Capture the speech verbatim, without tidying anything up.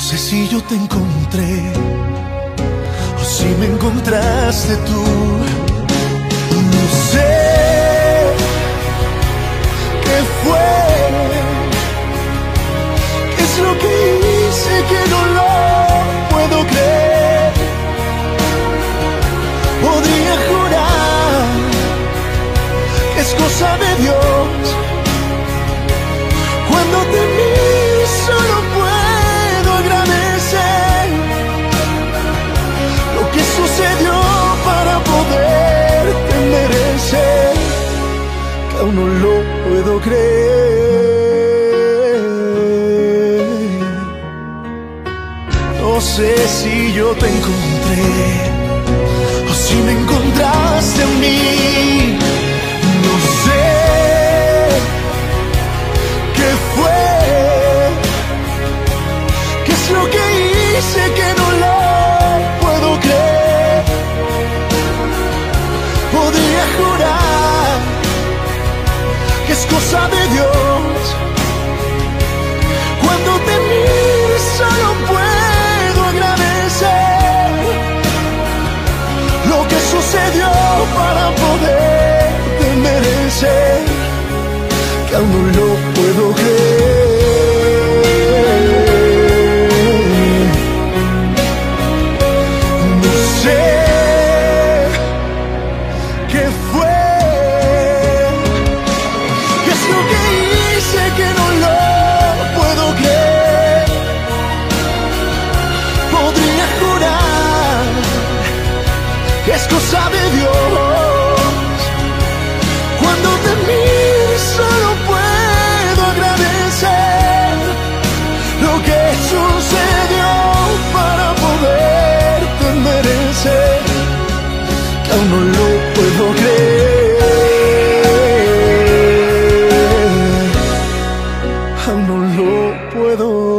sé si yo te encontré o si me encontraste tú. No sé qué fue, qué es lo que hice que no lo puedo creer. Podría jurar que es cosa de Dios. Cuando te miro solo puedo agradecer lo que sucedió para poderte merecer, que aún no lo puedo creer. No sé si yo te encontré o si me encontraste en mí. No sé qué fue, qué es lo que hice que no lo puedo creer. Podría jurar que es cosa de Dios. Cuando te miro solo puedo agradecer lo que sucedió para poderte merecer, que aún no lo puedo creer. No sé qué fue, qué es lo que hice que no lo puedo creer. Podría jurar que es cosa de Dios. Cuando te miro solo puedo agradecer lo que sucedió para poderte merecer, que aún no lo puedo creer, aún no lo puedo